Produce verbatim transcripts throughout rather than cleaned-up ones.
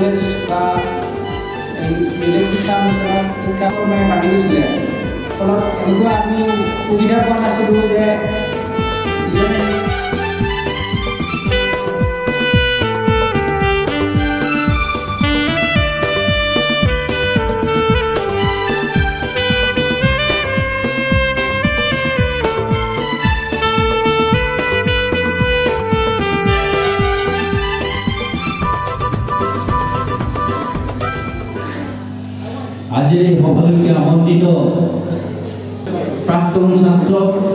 Knowledge বা electrician শিক্ষাবোৰ মানে বাঢ়ি গৈছিলে ফলত এনেকুৱা আমি সুবিধা পোৱা নাছিলোঁ যে ইজনে আজি সকলোকে আমন্ত্রিত প্রাক্তন ছাত্র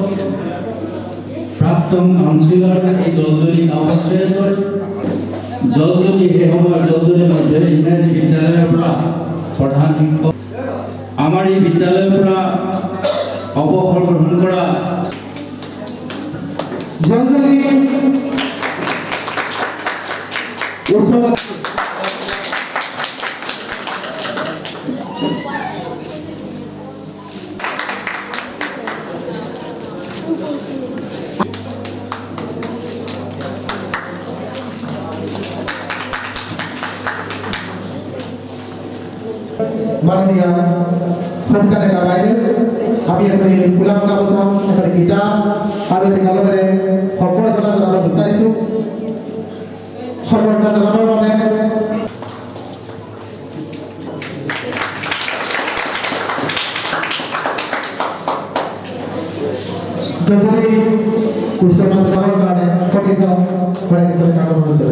প্রাক্তন কাউন্সিলর এই জলজলি গাঁওবাসীৰ জলজলি এই সময়ৰ জলজলিৰ মধ্যে ইংৰাজী বিদ্যালয়ৰ পৰা প্ৰধান শিক্ষক আমাৰ এই বিদ্যালয়ৰ পৰা অৱসৰ গ্ৰহণ কৰা জলজলি উৎসৱ माननीय संस्था नेता বাইরে আমি এখানে ফুলা ফুলা বসাম এখানে কিতাব আর এখানে সম্বর্ধনা জানাব বিচাৰিছো সম্বর্ধনা জানাবৰ বাবে জলজলি উৎসৱ পালনৰ কাৰণে পঠিত কৰে কিছু কাম কৰিছে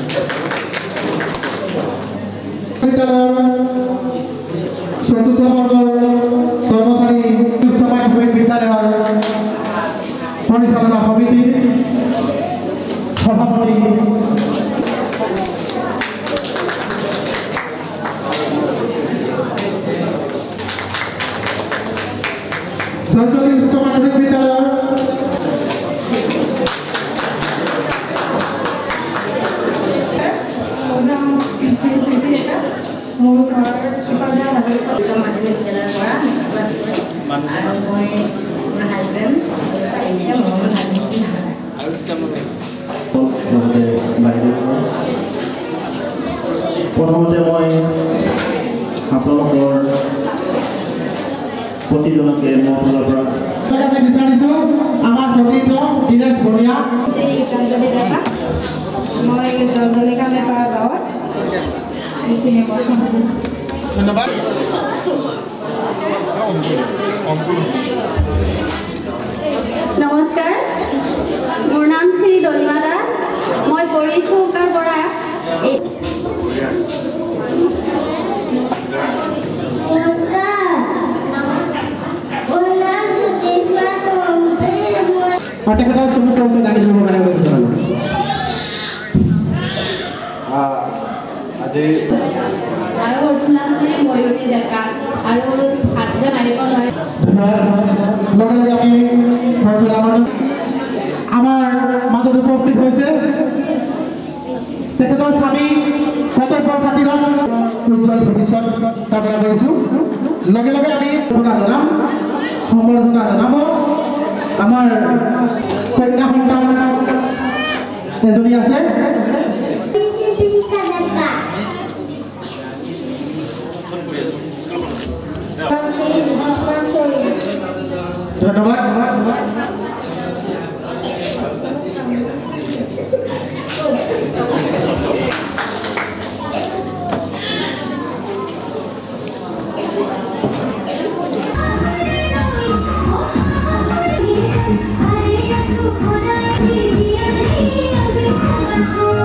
চতুর্থ বর্গৰ কর্মচারী সমাজ বিদ্যালয়ৰ পরিচালনা সমিতির সভাপতি জলজলি উচ্চ মাধ্যমিক বিদ্যালয়ৰ মোৰ ঘৰ শিপাজা হাজৰিকা মাধ্যমিক বিদ্যালয়ৰ পৰা আৰু মই মোৰ হাজবেণ্ড এতিয়া মোৰ প্ৰথমতে মই আপোনালোকৰ প্ৰতিজনকে মোৰ ফালৰ পৰা আমি বিচাৰিছো আমাৰ সতীৰ্থ দিনেশ বনিয়া জলজলি ডেকা মই জলজলি কামেপাৰা গাঁৱত ধন্যবাদ নমস্কাৰ মোৰ নাম শ্ৰী ডলিমা দাস মই পৰিচৌকাৰ পৰা তেখেতৰ চমুকৈ জানি ল'ব কাৰণে আজি আৰু নাম শ্ৰী ময়ূৰী ডেকা আৰু সাতজন আহিব নহয় লগে আমি আমাৰ মাজত উপস্থিত হৈছে তেখেতৰ স্বামী কৰ্তব্যৰ খাতিৰত উজ্জ্বল ভৱিষ্যত কামনা কৰিছোঁ লগে লগে আমি শুনা জনাম সম্বৰ্ধনা জনাব আমাৰ কন্যা সন্তান এজনী আছে ধন্যবাদ Thank you.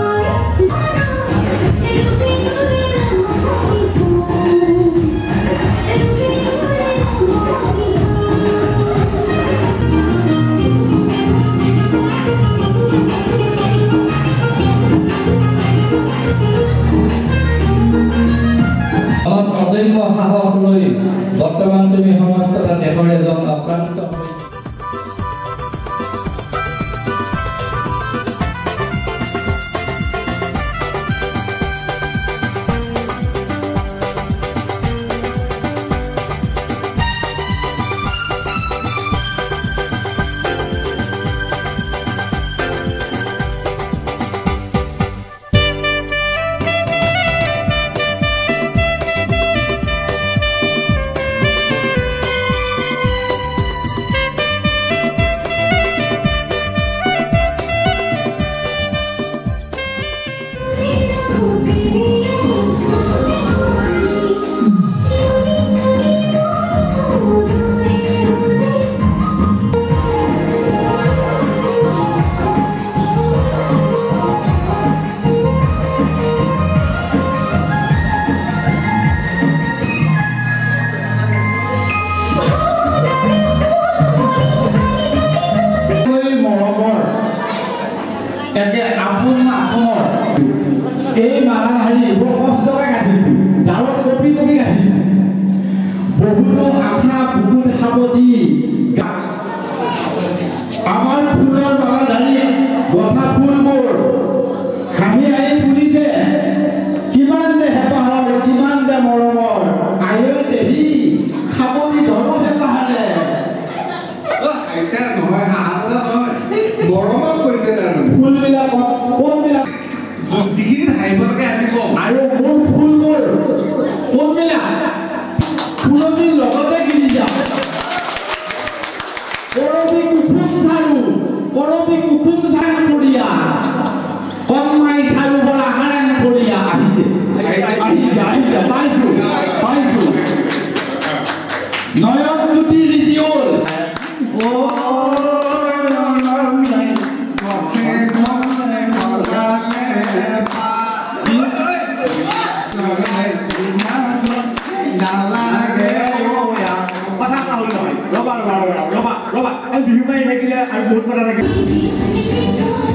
একে আপোন আপোনৰ এই মালাধাৰী বৰ কষ্টকে কাটিছোঁ জালত কপি কপি কাটিছোঁ বহুতো আশা বুকুত সাৱটি আমাৰ ফুলৰ মালাধাৰী গঠা ফুলবোৰ হাঁহি হাঁহি ফুলিছে কিমান যে হেঁপাহৰ কিমান যে মৰমৰ আয়ৈ দেহি সাৱটি ধৰ্ম হেঁপাহাৰে ফুলবিলাক কোনবিলাক যিখিনি হাঁহিবলৈকে আহিব আৰু মোৰ ফুলবোৰ কোনবিলাক ফুলনিৰ লগতে কিনি যাম কৰবী কুকুম চাৰু কৰবী কুকুম চাৰু পৰিয়া কণমাই চাৰু পৰা হাৰাং পৰিয়া আহিছে আহিছে আহিছে পাইছো পাইছো নয়ন জ্যোতি ৰিজিউল ৰবা ৰবা ৰবা ৰবা ৰবা বিহু মাৰি থাকিলে আৰু বহুত কথা থাকে